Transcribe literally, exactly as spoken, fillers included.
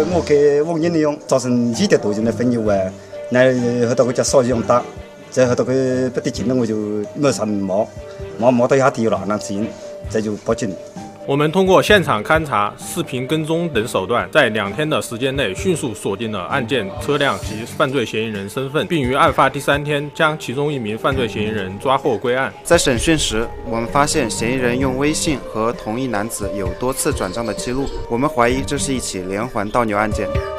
我给王经理用造成二点多斤的粉牛啊，那后头我叫少用打，再后头佢不得劲了，我就马上摸摸摸到一下地了，那指引，再就报警。 我们通过现场勘查、视频跟踪等手段，在两天的时间内迅速锁定了案件车辆及犯罪嫌疑人身份，并于案发第三天将其中一名犯罪嫌疑人抓获归案。 在审讯时，我们发现嫌疑人用微信和同一男子有多次转账的记录，我们怀疑这是一起连环盗牛案件。